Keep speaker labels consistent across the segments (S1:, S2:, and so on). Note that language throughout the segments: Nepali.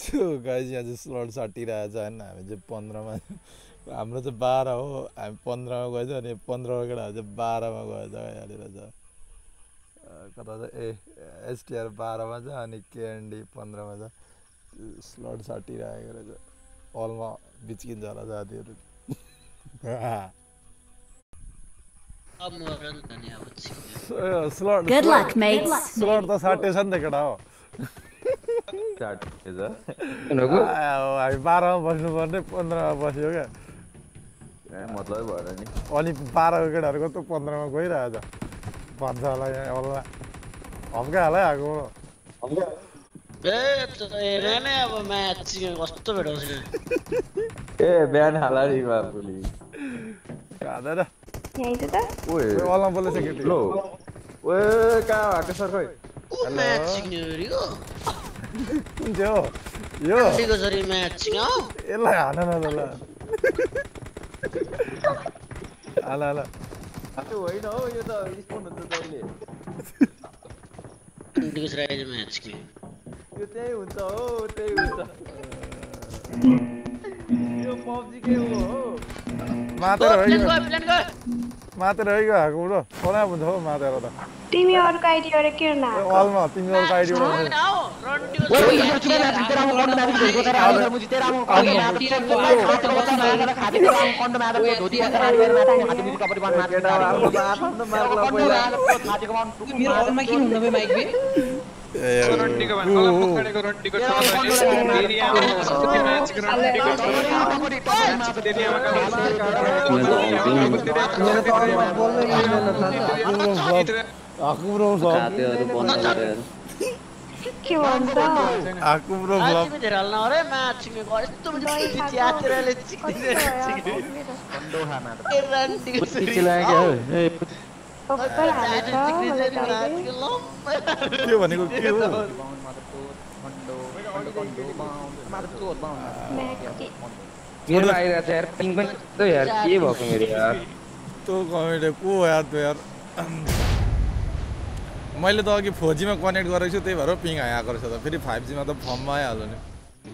S1: गाइस यहाँ चाहिँ स्लट साटिरहेको छ होइन हामी चाहिँ 15मा हाम्रो चाहिँ 12 हो हामी 15मा गएछ अनि 15 केटाहरू चाहिँ 12मा गएछ यहाँनिर चाहिँ कता चाहिँ एसटिआर 12मा छ अनि केएनडी 15मा छ स्लट साटिरहेको रहेछ हलमा बिच्किन्छ होला साथीहरू slot
S2: Good luck, mates.
S1: Slot त साटेछ नि त केटा हो हामी 12मा बस्नुपर्ने 15मा बस्यो क्या
S3: मतलबै भएन नि
S1: अनि 12को केटाहरूको त 15मा गइरहेछ भन्छ होला यहाँ होला हप्का होला आएको
S3: ए बिहान हाला नि बाबुली
S1: खाँदैन
S3: ओए
S1: अलमा बोलेछ केटी
S3: लो ओए कहाँ भएको सर खोइ
S1: कुन चाहिँ हो यो यसलाई हान न ल हाल
S3: त्यो होइन हौ यो त स्पोन हुन्छ जहिले यो त्यही हुन्छ हो त्यही हुन्छ यो पब्जी के हो
S1: मातेर होइन आएको ब्रो कोना हुन्छ हो मातेर त
S4: तिमी अर्को आइडी गरे के न
S1: अलमा तिमी अर्को आइडी aku bro vlog
S4: के भन्छ
S1: aku bro vlog के भनेको के हो
S5: मेरो आइरहेछ यार पिङ पनि त यार के भएको मेरो यार
S1: तो कमेन्ट को यार तो यार मैले त अघि 4G मा कनेक्ट गरेको छु त्यही भएर पिङ आएको रहेछ त फेरि 5G मा त फर्ममा आइहाल्यो नि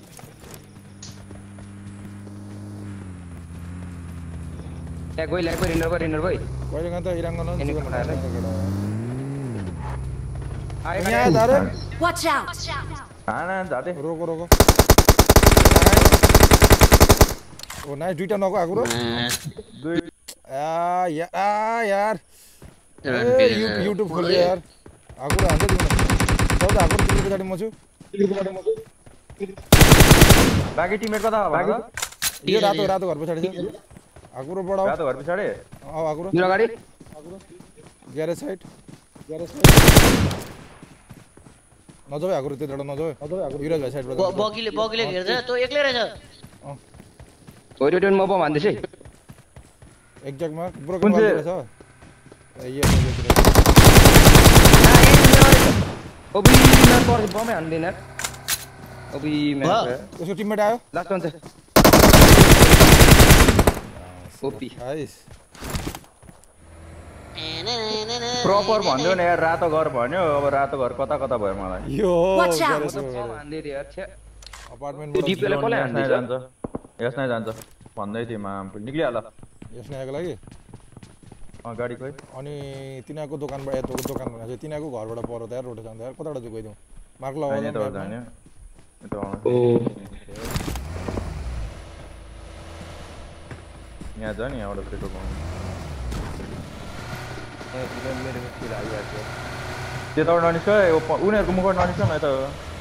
S5: यहाँ गइ लाइक रिन्डर गइ
S1: कहिले गन त इराङ्गन
S5: आयो
S1: यहाँ दारे
S2: Watch out.
S3: खाना जाते
S1: रोको ओ नाइस दुईटा नको आको र
S3: दुई
S1: यार युट्युब खोल्यो यार आको हान्छ तिमीले सौदा आको तिमीको पछाडि म छु
S3: बाकी टिममेट कता हो बाकी
S1: यो रातो घर पछाडि छ आको र बडा
S3: रातो घर पछाडि
S1: आको र
S5: मेरो गाडी
S1: ग्यारेज साइड नजाऊ आको र त्यताबाट नजाऊ युराज भाइ साइडबाट
S6: बगीले घेर्छ तँ एक्लै रहेछ
S5: ओरिटन म पो भन्दैछ है
S1: एक्ज्याक्टमा ब्रोकन रहेछ ये
S5: ओबी मैं पर बम हान्दिन ओबी मैं
S1: उसको टिममेट आयो
S5: लास्ट वान चाहिँ ओपी
S1: नाइस
S3: प्रपर भन्दियो न यार रातो घर भन्यो अब रातो घर कता भयो मलाई
S1: यो
S5: हान्दै रे यार छ्या
S1: अपार्टमेन्टबाट
S5: डिपले कसले हान्दै
S3: जान्छ यसमै जान्छ भन्दै थिए मा निक्लिहाल
S1: यसमा आएको लागि
S3: गाडी खोइ
S1: अनि तिनीको दोकानबाट यतोको दोकान भनेको चाहिँ तिनीको घरबाट पर त यार रोड जान्छ यार कताबाट चाहिँ गइदिउँ मार्क लगाउनु
S3: त जान्यो
S5: ओ
S3: यहाँ जा नि यहाँबाट पेट्रोल पाउनु मेरो फिल आइहाल्छ त्यताबाट ननिस्क उनीहरूको मुखबाट ननिस्क न यता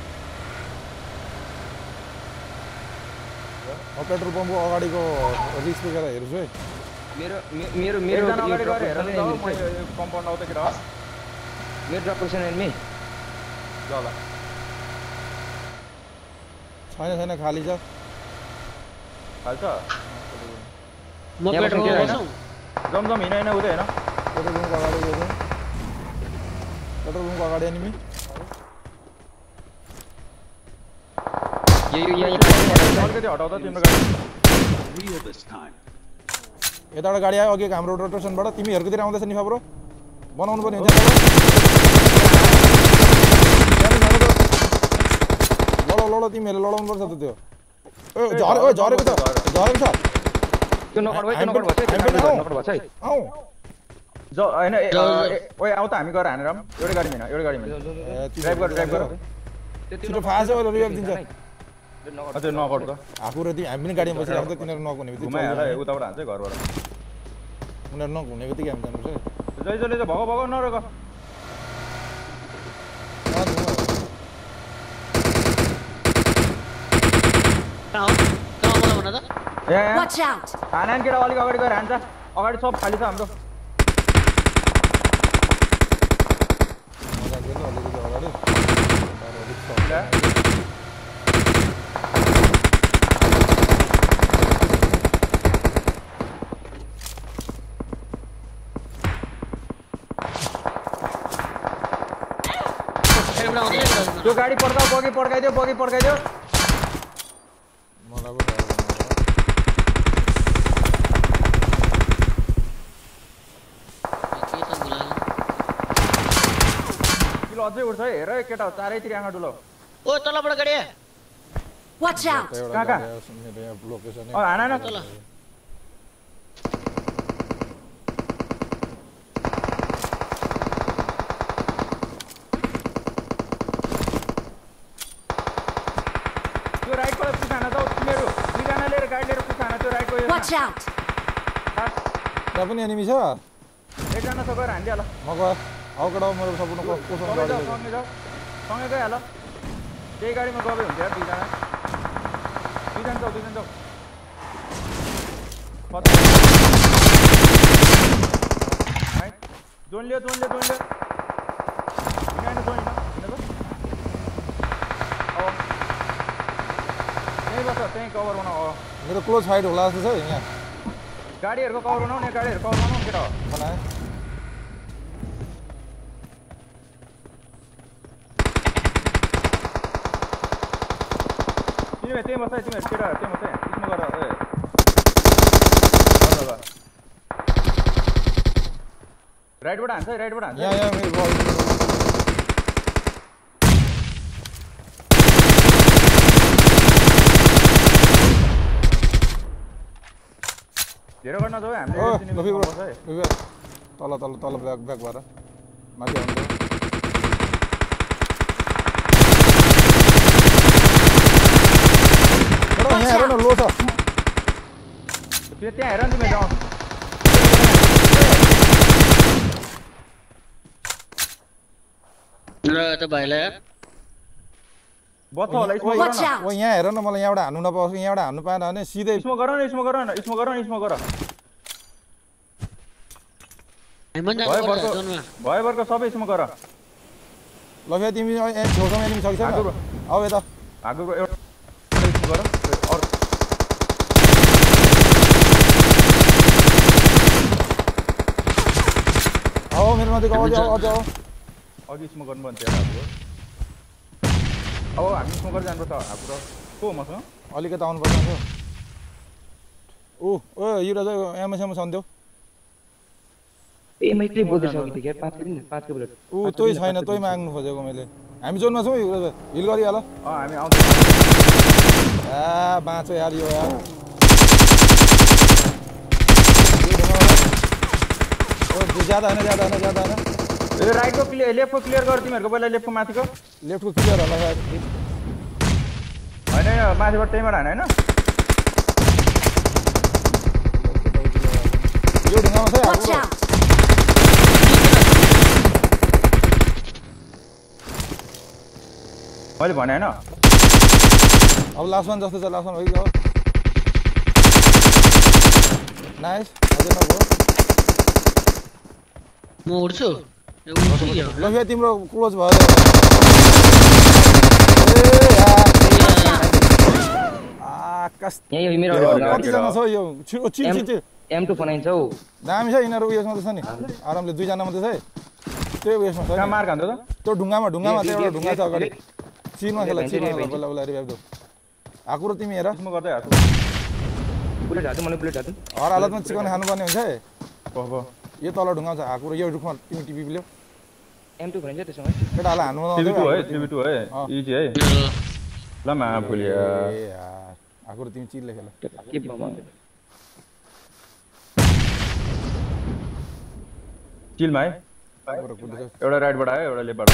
S1: पेट्रोल पम्पको अगाडिको रिक्स पुगेर हेर्छु है
S5: मेरो
S3: अगाडि गएर हेर नि त मैले कम्पाउन्ड आउँदै केटा
S5: मेरो ड्रप पोजिसन एन्मी
S3: ल
S1: छैन खाली छ
S3: खाल्छ
S6: म पेट्रोल हाल्छु
S3: जमजम हिँड्न उतै हैन
S1: पेट्रोल पम्पको अगाडि गयो पेट्रोल पम्पको अगाडि एनिमी
S3: अलिकति हटाउ त तिम्रो गाडी
S1: यताबाट गाडी आयो अघि हाम्रो रोटेसनबाट तिमीहरुकोतिर आउँदैछ नि फाब्रो बनाउनु पर्ने हुन्छ ल लड तिमीहरूले लडाउनु पर्छ त त्यो झरेको छ
S3: त्यो नकड भयो त्यो नकड भछ है
S1: आऊ
S3: हैन ओए आउ त हामी गएर हानेर एउटै गाडी हैन ड्राइभ गर
S1: छिटो फास हो रियाक्ट दिन्छ
S3: अझै नकड त
S1: आफू र हामी पनि गाडीमा बसिरहेको त तिनीहरू नकुने बित्तिकै
S3: घुमाइहाल उताबाट हान्छ घरबाट
S1: उनीहरू नघुने बित्तिकै हामी जानुपर्छ
S3: जैजले चाहिँ भग नरक
S2: Watch out!
S3: हानान केटा अलिक अगाडि गएर हान्छ अगाडि सब खाली छ हाम्रो
S1: मजा गर्नु अलिकति अगाडि
S3: त्यो गाडी बगी पड्काइदियो
S1: मलाई पनि
S3: किलो अझै उठ्छ है हेर केटा चारैतिर आँखा डुलो
S6: ओ तलबाट गाडी
S2: Watch out!
S3: कहाँ
S1: लोकेसन
S3: हाना न
S6: तल
S3: त्यो राइटबाट पुछाना जाऊ तिमीहरू दुईजना लिएर गाडी लिएर पुछाना त्यो राइटको
S2: Watch out!
S1: त्यहाँ पनि एनिमी छ
S3: एकजना छ गएर हान्दिहाल
S1: म गयो आउ केटा मेरो सपोर्ट कोसँग गाडी
S3: सँगै जाऊ सँगै गइहाल त्यही गाडीमा गए हुन्छ यार दुईजना जाऊ जोन लियो हिँड्नु यहीँ बस त्यहीँ कभर बनाऊ
S1: मेरो क्लोज फाइट होला जस्तो छ यहाँ
S3: गाडीहरूको कभर बनाउने गाडीहरू कभर बनाउनु केटा
S1: बनाए
S3: त्यही बस्छ तिमीहरू केटा त्यही बस्छ त्यसमा गर राइटबाट हान्छ
S1: यहाँ मेरो बल
S3: धेरै गर्न जाऊ हामीले
S1: तल ब्याक भएर माथि आउँछ यहाँ हेर न लो छ
S3: त्यहाँ हेर नि तिमी जाऊ
S6: र त भाइलाई
S3: बच्छ होला
S2: Watch out!
S1: ओ यहाँ हेर न मलाई यहाँबाट हान्नु नपाओस् यहाँबाट हान्नु पाएन भने सिधै
S3: इसमा गर भयो वर्क सबै इसमा गर
S1: ल फेरि तिमी छेउछाउमा एनिमी छ कि छैन आऊ यता
S3: आगोको एउटा इसमा गर
S1: आऊ मेरो नजिक अझ आऊ
S3: अघि इसमा गर्नुपर्ने थियो अब हामी इसमा गरेर जानुपर्छ हाम्रो को मसँग
S1: अलिकति आउनुपर्छ थियो ओ युराज एमएसएम सन्थ्यो
S5: मैत्री बोल्दै छ कि यार 5 बुलेट
S1: तोही छैन तोही माग्नु खोजेको मैले हामी जोनमा छौँ युराज हिल गरिहाल
S3: हामी आउँदै
S1: बाँचो यार यो यार ज्यादा होइन
S3: ए राइटको क्लियर लेफ्टको क्लियर गर तिमीहरूको पहिला लेफ्टको माथिको
S1: लेफ्टको क्लियर होला सायद
S3: होइन माथिबाट त्यहीबाट हान होइन
S1: यो ढुङ्गामा छ
S2: Watch out!
S3: मैले भने होइन
S1: अब लास्ट वान जस्तो छ लास्ट वान भइगयो नाइस अझै नभयो
S6: म उड्छु
S1: ल फेरि तिम्रो क्लोज भयो
S5: यही मेरो
S1: कतिजना छ यो छिटो
S5: M2 बनाइन्छ हौ
S1: दामी छ यिनीहरू उयसमा त छ नि आरामले दुईजना मात्रै छ है त्यो उयसमा छ
S3: कहाँ मार खान्छ त
S1: त्यो ढुङ्गामा त्यो एउटा ढुङ्गा छ अगाडि चिनमा खेला पहिला उसलाई रिभाइभ दो आकुरो तिमी हेर
S3: म गर्दै हाल्छु
S5: बुलेट हाल्छु मलाई बुलेट हाल्छु
S1: हर हालतमा चिकन खानुपर्ने हुन्छ है
S3: ओहो
S1: यो तल ढुङ्गा छ आकुरो यो रुखमा तिमी टिपी ल्याऊ
S5: M2 भनिन्छ त्यसमा
S1: केटाहरूलाई हान्नु
S3: TV2 है इजी है लमा भुल्यो
S1: ए यार आखिर तिमी चिल लेखेला
S5: के भयो
S3: चिलमा है एउटा राइटबाट आयो एउटा लेफ्टबाट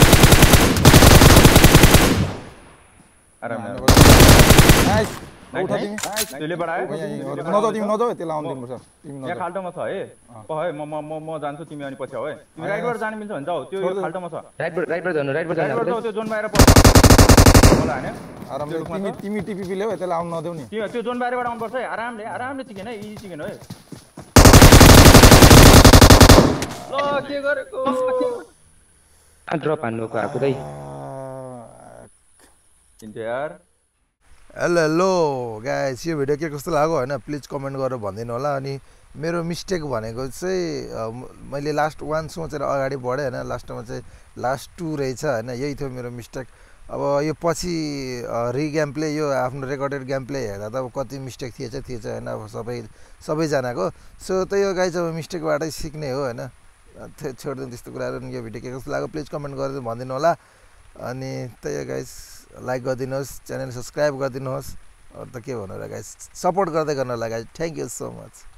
S3: आराम
S1: नाइस उठा तिमी
S3: त्यो लेफ्टबाट आयो
S1: नजाऊ तिमी नजाऊ त्यसलाई आउनु दिनुपर्छ तिमी
S3: यहाँ खाल्टोमा छ है है म जान्छु तिमी अनि पछि आऊ है तिमी राइटबाट जान मिल्छ भने जाऊ त्यो खाल्टोमा छ
S5: राइटबाट जानु राइटबाट जानु
S3: राइटबाट त्यो जोन बाहिर पर्छ होला हैन
S1: आरामले तिमी टिपी ल्याऊ त्यसलाई आउनु नदेऊ नि
S3: त्यो जोन बाहिरबाट आउनुपर्छ है आरामले चिकन है इजी चिकन है ल के गरेको
S5: ड्रप हान्नुको आएको दाइ
S3: चिन्छ यार
S1: हेलो गाइस यो भिडियो के कस्तो लाग्यो हैन प्लिज कमेन्ट गरेर भनिदिनु होला अनि मेरो मिस्टेक भनेको चाहिँ मैले लास्ट 1 सोचेर अगाडि बढे हैन लास्टमा चाहिँ लास्ट 2 रहेछ हैन यही थियो मेरो मिस्टेक अब यो पछि रिगेम प्ले यो आफ्नो रेकर्डेड गेम प्ले हेर्दा त अब कति मिस्टेक थिएछ हैन अब सबैजनाको सो त्यही हो गाइस अब मिस्टेकबाटै सिक्ने हो हैन छोड्दिनु त्यस्तो कुराहरु यो भिडियो के कस्तो लाग्यो प्लिज कमेन्ट गरेर भनिदिनु होला अनि त्यही हो गाइस लाइक गरिदिनुहोस् च्यानल सब्स्क्राइब गरिदिनुहोस् अरु त के भन्नु र गाइस सपोर्ट गर्दै गर्नु होला guys thank you so much